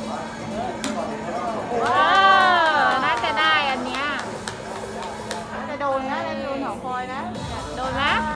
น่าจะได้อันเนี้ยจะโดนนะโดนของพลอยนะโดนไหม